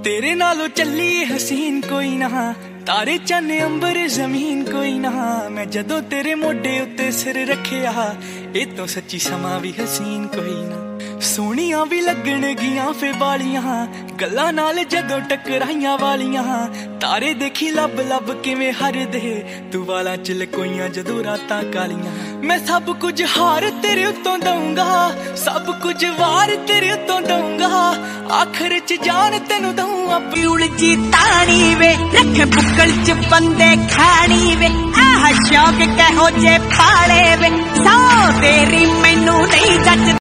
तेरे नालों चली हसीन कोई ना, तारे चन अंबर जमीन कोई ना। मैं जदों तेरे मोढे उत्ते सिर रखिया, ए तो सच्ची समा भी हसीन कोई ना। सोहणियां भी लगण गियां फे बालियां, गल्लां नाल जदों टकराइयां वालियां। तारे देखी लब लब किवें हरदे, तू वालां च लकोइयां जदों रातां कालियां। मैं सब कुछ हार तेरे उत्तों दूंगा, सब कुछ वार तेरे उत्तों दूंगा। आखिर च जान तेनू दूं अपनी उलझी तानी वे, रख बुक्कल च बंदे खानी वे। आह शौक कहो जे पाले वे, सौ तेरी मैनू नहीं जच